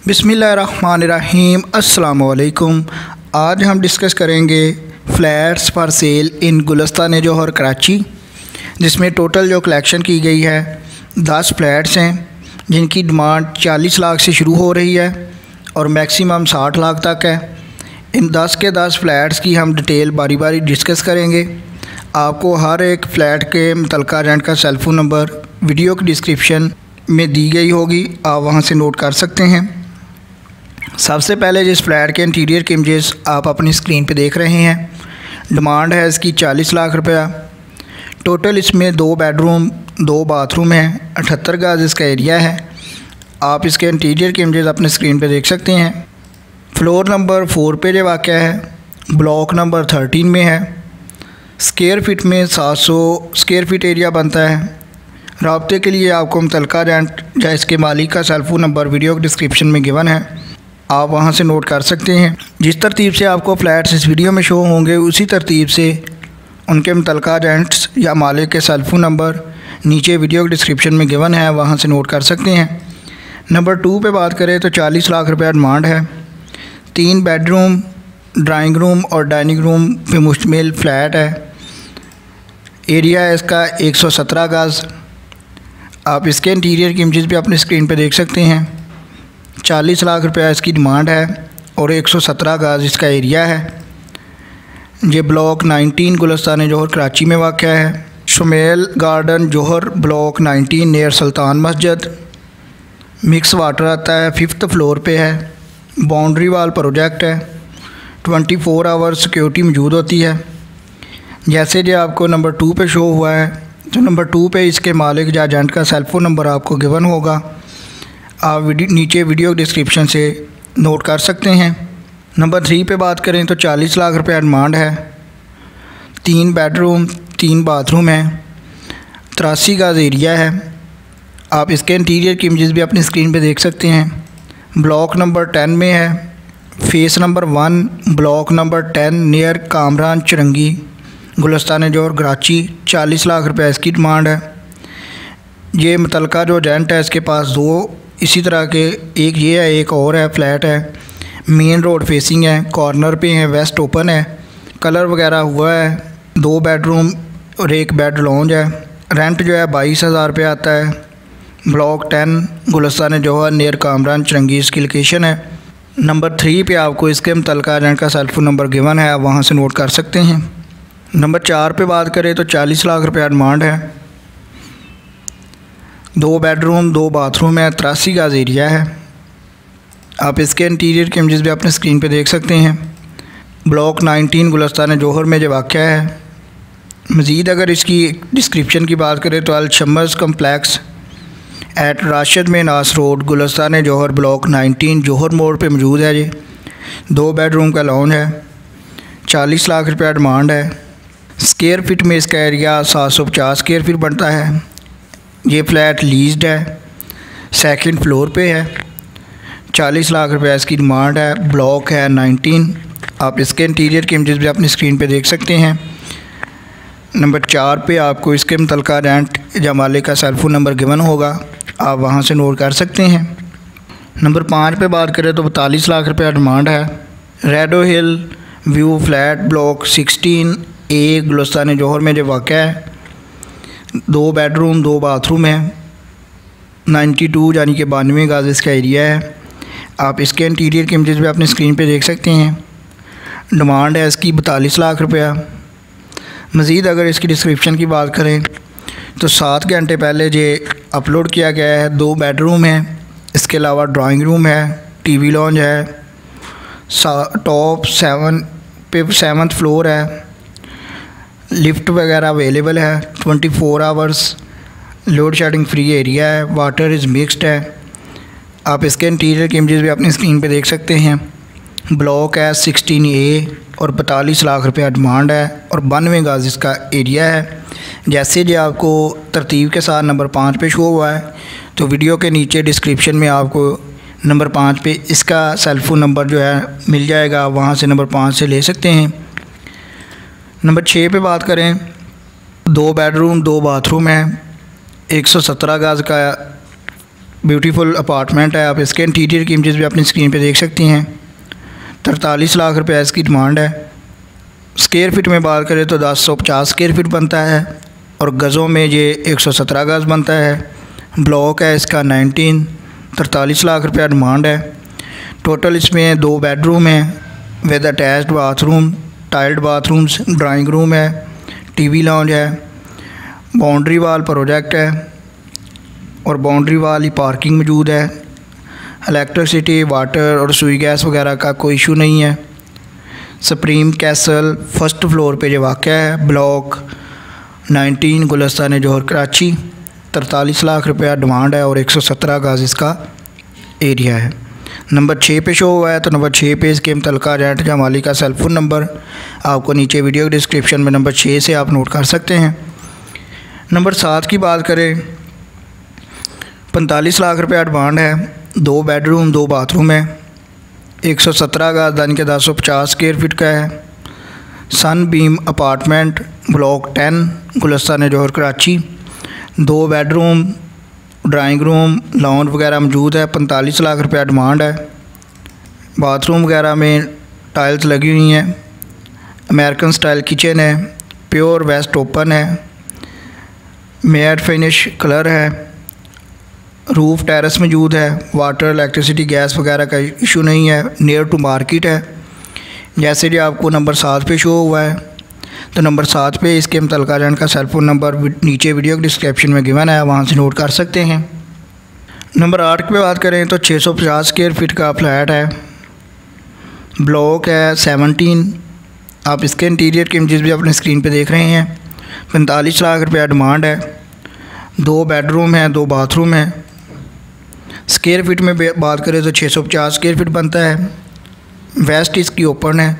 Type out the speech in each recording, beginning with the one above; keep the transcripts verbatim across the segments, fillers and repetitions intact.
बिस्मिल्लाहिर्रहमानिर्रहीम अस्सलामुअलैकुम। आज हम डिस्कस करेंगे flats for sale in Gulistan Johar Karachi, जिसमें टोटल जो कलेक्शन की गई है दस फ्लैट्स हैं, जिनकी डिमांड चालीस लाख से शुरू हो रही है और मैक्सिमम साठ लाख तक है। इन दस के दस फ्लैट्स की हम डिटेल बारी बारी डिस्कस करेंगे। आपको हर एक फ़्लैट के मुतल्लिका रेंट का सेल फ़ोन नंबर वीडियो की डिस्क्रिप्शन में दी गई होगी, आप वहां से नोट कर सकते हैं। सबसे पहले जिस फ्लैट के इंटीरियर के इमेजेस आप अपनी स्क्रीन पे देख रहे हैं, डिमांड है इसकी चालीस लाख रुपया। टोटल इसमें दो बेडरूम दो बाथरूम हैं, अठहत्तर गज इसका एरिया है। आप इसके इंटीरियर के इमेजेस अपने स्क्रीन पे देख सकते हैं। फ्लोर नंबर फोर पे जो वाक़या है, ब्लॉक नंबर थर्टीन में है। स्क्वायर फीट में सात सौ स्क्वायर फीट एरिया बनता है। राब्ते के लिए आपको मुतल्लिका रेंट या इसके मालिक का सेल फ़ोन नंबर वीडियो के डिस्क्रिप्शन में गिवन है, आप वहां से नोट कर सकते हैं। जिस तरतीब से आपको फ़्लैट्स इस वीडियो में शो होंगे, उसी तरतीब से उनके मुतल्लिका रेंट्स या मालिक के सेल फ़ोन नंबर नीचे वीडियो के डिस्क्रिप्शन में गिवन है, वहां से नोट कर सकते हैं। नंबर टू पे बात करें तो चालीस लाख रुपया डिमांड है। तीन बेडरूम, ड्राइंग रूम और डाइनिंग रूम पे मुश्तमिल फ़्लैट है। एरिया है इसका एक सौ सत्रह गज। आप इसके इंटीरियर की इमेजेस भी अपनी स्क्रीन पे देख सकते हैं। चालीस लाख रुपया इसकी डिमांड है और एक सौ सत्रह गज इसका एरिया है। ये ब्लॉक नाइनटीन गुलिस्तान जौहर कराची में वाक़या है। Shumail garden Johar block nineteen near Sultan मस्जिद। मिक्स वाटर आता है, फिफ्थ फ्लोर पे है। बाउंड्री वाल प्रोजेक्ट है। ट्वेंटी फोर आवर सिक्योरिटी मौजूद होती है। जैसे जो आपको नंबर टू पे शो हुआ है, तो नंबर टू पे इसके मालिक या एजेंट का सेल फ़ोन नंबर आपको गिवन होगा, आप वीडियो नीचे वीडियो डिस्क्रिप्शन से नोट कर सकते हैं। नंबर थ्री पे बात करें तो चालीस लाख रुपया डिमांड है। तीन बेडरूम तीन बाथरूम है, तिरासी गज एरिया है। आप इसके इंटीरियर की इमेजेस भी अपनी स्क्रीन पे देख सकते हैं। ब्लॉक नंबर टेन में है। Phase number one, block number ten near Kamran Chorangi Gulistan Johar Karachi. चालीस लाख रुपया इसकी डिमांड है। ये मुतल्लिका जो एजेंट है, इसके पास दो इसी तरह के, एक ये है, एक और है फ्लैट है। मेन रोड फेसिंग है, कॉर्नर पे है, वेस्ट ओपन है, कलर वगैरह हुआ है। दो बेडरूम और एक बेड लॉन्ज है। रेंट जो है बाईस हज़ार रुपये आता है। Block ten Gulistan Johar near Kamran Chorangi इसकी लोकेशन है। नंबर थ्री पे आपको इसके मुतल्लिका एजेंट का सेल फ़ोन नंबर गिवन है, आप वहाँ से नोट कर सकते हैं। नंबर चार पे बात करें तो चालीस लाख रुपया डिमांड है। दो बेडरूम दो बाथरूम है, तिरासी गज एरिया है। आप इसके इंटीरियर के इमेजेस भी अपने स्क्रीन पे देख सकते हैं। ब्लॉक नाइनटीन गुलिस्तान जौहर में जो वाक़या है। मज़ीद अगर इसकी डिस्क्रिप्शन की बात करें तो Al Shams complex at Rashid Minhas road Gulistan Johar block nineteen Johar मोड़ पे मौजूद है। ये दो बेडरूम का लॉन है। चालीस लाख रुपया डिमांड है। स्क्वायर फीट में इसका एरिया सात सौ पचास स्क्वायर फीट बनता है। ये फ्लैट लीज्ड है, सेकंड फ्लोर पे है। चालीस लाख रुपया इसकी डिमांड है। ब्लॉक है नाइनटीन। आप इसके इंटीरियर के इमेजेस भी अपनी स्क्रीन पे देख सकते हैं। नंबर चार पे आपको इसके मुतल्लिका रेंट या मालिक का सेल फ़ोन नंबर गिवन होगा, आप वहां से नोट कर सकते हैं। नंबर पाँच पे बात करें तो बतालीस लाख रुपया डिमांड है। Rado hill view flat block sixteen A Gulistan Johar में जो वाक़या है। दो बेडरूम दो बाथरूम है। बानवे यानी कि बानवे गज इसका एरिया है। आप इसके इंटीरियर के इमेजेस भी अपनी स्क्रीन पे देख सकते हैं। डिमांड है इसकी बतालीस लाख रुपया। मज़ीद अगर इसकी डिस्क्रिप्शन की बात करें तो सात घंटे पहले ये अपलोड किया गया है। दो बेडरूम है, इसके अलावा ड्राइंग रूम है, टीवी लॉन्ज है। टॉप सेवन पे सेवन्थ फ्लोर है। लिफ्ट वगैरह अवेलेबल है। Twenty four hours load shedding free area है। वाटर इज़ मिक्स्ड है। आप इसके इंटीरियर की इमेजेस भी अपनी स्क्रीन पे देख सकते हैं। ब्लॉक है सिक्सटीन ए और बतालीस लाख रुपया डिमांड है और बानवे गज इसका एरिया है। जैसे जो आपको तरतीब के साथ नंबर पाँच पे शो हुआ है, तो वीडियो के नीचे डिस्क्रिप्शन में आपको नंबर पाँच पे इसका सेल फ़ोन नंबर जो है मिल जाएगा, वहाँ से नंबर पाँच से ले सकते हैं। नंबर छः पे बात करें, दो बेडरूम दो बाथरूम है, एक सौ सत्रह गज का ब्यूटीफुल अपार्टमेंट है। आप इसके इंटीरियर की इमेजेस भी अपनी स्क्रीन पे देख सकती हैं। तरतालीस लाख रुपए इसकी डिमांड है। स्क्वायर फीट में बात करें तो दस सौ पचास स्क्वायर फीट बनता है और गज़ों में ये एक सौ सत्रह गज़ बनता है। ब्लॉक है इसका नाइनटीन, तरतालीस लाख रुपया डिमांड है। टोटल इसमें दो बेडरूम हैं with attached bathroom, tiled bathrooms, drawing room है, टीवी लाउंज है, बाउंड्री वाल प्रोजेक्ट है और बाउंड्री वाल ही पार्किंग मौजूद है। इलेक्ट्रिसिटी, वाटर और सुई गैस वगैरह का कोई इशू नहीं है। सुप्रीम कैसल फर्स्ट फ्लोर पे जो वाक़ है, ब्लॉक नाइनटीन, गुलिस्तान जौहर कराची। तरतालीस लाख रुपया डिमांड है और एक सौ सत्रह गज़ इसका एरिया है। नंबर छः पे शो हुआ है, तो नंबर छः पे इसके मुतल्लिका रेंट या मालिक का सेल फ़ोन नंबर आपको नीचे वीडियो डिस्क्रिप्शन में नंबर छः से आप नोट कर सकते हैं। नंबर सात की बात करें, पैंतालीस लाख रुपया डिमांड है। दो बेडरूम, दो बाथरूम है, एक सौ सत्रह गज़ यानी कि दस सौ पचास स्क्वायर फीट का है। Sun beam apartment, block ten, Gulistan Johar Karachi. दो बेडरूम, ड्राइंग रूम, लॉन वगैरह मौजूद है। पैंतालीस लाख रुपया डिमांड है। बाथरूम वगैरह में टाइल्स लगी हुई हैं। अमेरिकन स्टाइल किचन है, प्योर वेस्ट ओपन है, मैट फिनिश कलर है, रूफ टेरेस मौजूद है। वाटर, इलेक्ट्रिसिटी, गैस वगैरह का इशू नहीं है। नियर टू मार्केट है। जैसे कि आपको नंबर सात पे शो हुआ है, तो नंबर सात पे इसके मुतल्लिका रेंट का सेल फ़ोन नंबर नीचे वीडियो डिस्क्रिप्शन में गिवन है, वहाँ से नोट कर सकते हैं। नंबर आठ पे बात करें तो छः सौ पचास स्क्वायर फीट का फ्लैट है, ब्लॉक है सेवनटीन। आप इसके इंटीरियर की इमेजेस भी अपने स्क्रीन पे देख रहे हैं। पैंतालीस लाख रुपया डिमांड है। दो बेडरूम है, दो बाथरूम है। स्क्वायर फीट में बात करें तो छः सौ पचास स्क्वायर फीट बनता है। वेस्ट इसकी ओपन है,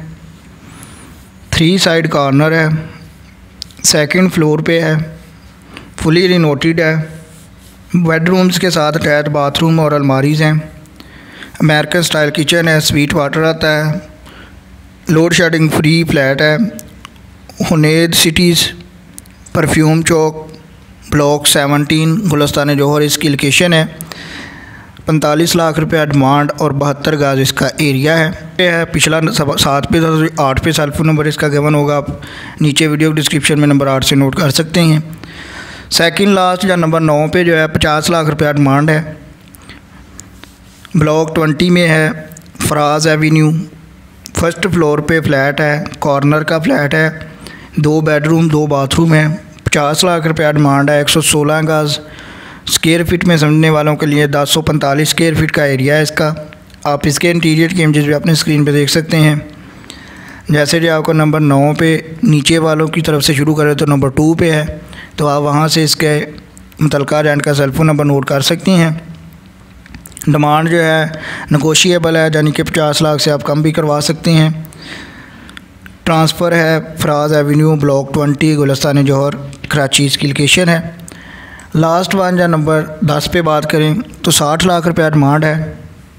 थ्री साइड कॉर्नर है, सेकंड फ्लोर पे है, फुली रिनोटेड है। बेडरूम्स के साथ अटैच बाथरूम और अलमारीज़ हैं। अमेरिकन स्टाइल किचन है, स्वीट वाटर आता है, लोड शेडिंग फ्री फ्लैट है। हुनैद सिटीज़, परफ्यूम चौक, ब्लॉक सेवनटीन, गुलिस्तान जौहर इसकी लोकेशन है। पैंतालीस लाख रुपया डिमांड और बहत्तर गज़ इसका एरिया है। है पिछला सात पे था, आठ पे सेल फ़ोन नंबर इसका गिवन होगा, आप नीचे वीडियो डिस्क्रिप्शन में नंबर आठ से नोट कर सकते हैं। सेकंड लास्ट या नंबर नौ पे जो है पचास लाख रुपया डिमांड है। ब्लॉक ट्वेंटी में है, फराज एवेन्यू, फर्स्ट फ्लोर पे फ्लैट है, कॉर्नर का फ्लैट है, दो बेडरूम, दो बाथरूम है। पचास लाख रुपया डिमांड है। एक सौ सोलह गज़ स्क्वायर फीट में समझने वालों के लिए दस सौ पैंतालीस स्क्वायर फीट का एरिया है इसका। आप इसके इंटीरियर की इमेजेस भी अपने स्क्रीन पे देख सकते हैं। जैसे कि आपको नंबर नौ पे नीचे वालों की तरफ से शुरू करें तो नंबर टू पे है, तो आप वहाँ से इसके मुतल्लिका रेंट का सेल फ़ोन नंबर नोट कर सकती हैं। डिमांड जो है नेगोशिएबल है, यानी कि पचास लाख से आप कम भी करवा सकते हैं। ट्रांसफ़र है Faraz avenue, block twenty, Gulistan Johar Karachi इसकी लोकेशन है। लास्ट वन या नंबर दस पे बात करें तो साठ लाख रुपया डिमांड है।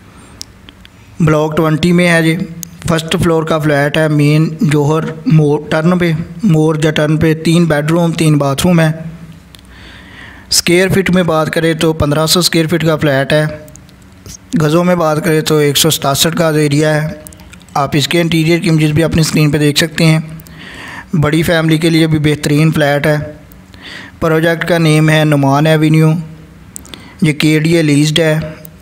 ब्लॉक ट्वेंटी में है जी, फर्स्ट फ्लोर का फ्लैट है, मेन जौहर मोर टर्न पे, मोर या टर्न पे, तीन बेडरूम, तीन बाथरूम है। स्क्वायर फीट में बात करें तो पंद्रह सौ स्क्वायर फीट का फ्लैट है। गज़ों में बात करें तो एक सौ सतासठ का एरिया है। आप इसके इंटीरियर की इमेजेस भी अपनी स्क्रीन पे देख सकते हैं। बड़ी फैमिली के लिए भी बेहतरीन फ्लैट है। प्रोजेक्ट का नेम है नुमान एवेन्यू। ये के डी ए लीज्ड है।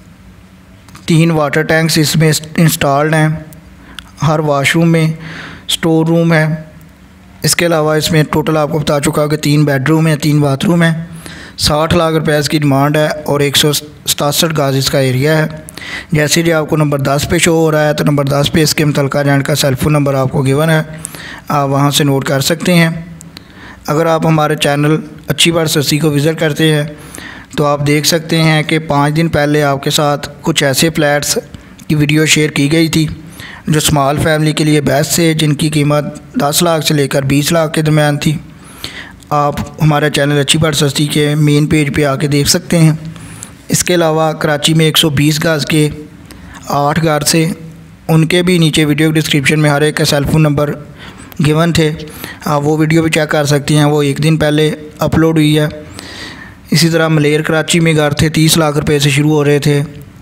तीन वाटर टैंक्स इसमें इंस्टॉल्ड हैं। हर वाशरूम में स्टोर रूम है। इसके अलावा इसमें टोटल आपको बता चुका कि तीन बेडरूम है, तीन बाथरूम है। साठ लाख रुपये इसकी डिमांड है और एक सौ सतासठ गज़ इसका एरिया है। जैसे कि आपको नंबर दस पे शो हो रहा है, तो नंबर दस पे इसके मुतल्लिका रेंट का सेल फ़ोन नंबर आपको गिवन है, आप वहाँ से नोट कर सकते हैं। अगर आप हमारे चैनल अच्छी बात सस्ती को विज़िट करते हैं तो आप देख सकते हैं कि पाँच दिन पहले आपके साथ कुछ ऐसे फ्लैट्स की वीडियो शेयर की गई थी जो स्मॉल फैमिली के लिए बेस्ट थे, जिनकी कीमत दस लाख से लेकर बीस लाख के दरमियान थी। आप हमारे चैनल अच्छी बात सस्ती के मेन पेज पे आके देख सकते हैं। इसके अलावा कराची में एक सौ बीस गज़ के आठ घर से, उनके भी नीचे वीडियो डिस्क्रिप्शन में हर एक का सेल फ़ोन नंबर गिवन थे, आप वो वीडियो भी चेक कर सकती हैं। वो एक दिन पहले अपलोड हुई है। इसी तरह मलेर कराची में घर थे तीस लाख रुपए से शुरू हो रहे थे।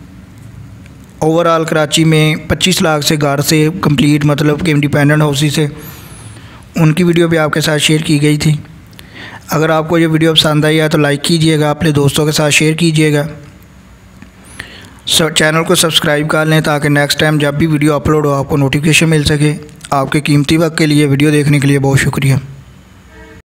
ओवरऑल कराची में पच्चीस लाख से घर से कंप्लीट मतलब कि इंडिपेंडेंट हाउसेस से उनकी वीडियो भी आपके साथ शेयर की गई थी। अगर आपको ये वीडियो पसंद आई है तो लाइक कीजिएगा, अपने दोस्तों के साथ शेयर कीजिएगा, चैनल को सब्सक्राइब कर लें ताकि नेक्स्ट टाइम जब भी वीडियो अपलोड हो आपको नोटिफिकेशन मिल सके। आपके कीमती वक्त के लिए वीडियो देखने के लिए बहुत शुक्रिया।